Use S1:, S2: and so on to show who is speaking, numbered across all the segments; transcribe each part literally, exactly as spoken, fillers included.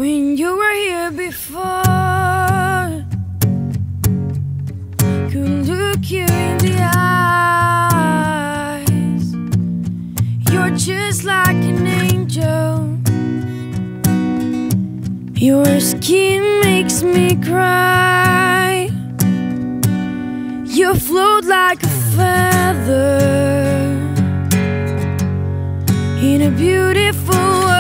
S1: when you were here before. Could look you in the eyes. You're just like an angel. Your skin makes me cry. You float like a feather in a beautiful world.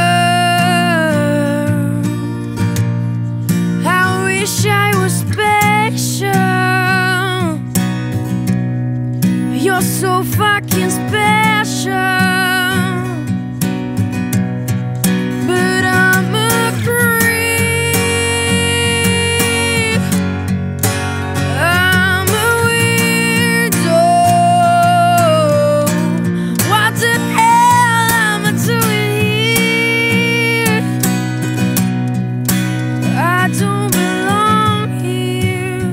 S1: I wish I was special. You're so fucking special. But I'm a creep. I'm a weirdo. What the hell am I doing here? I don't belong here.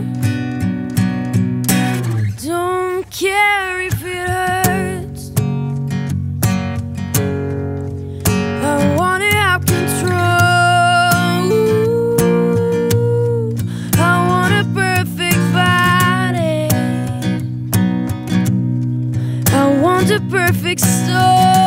S1: Don't care if it hurts. I wanna have control. I want a perfect body. I want a perfect soul.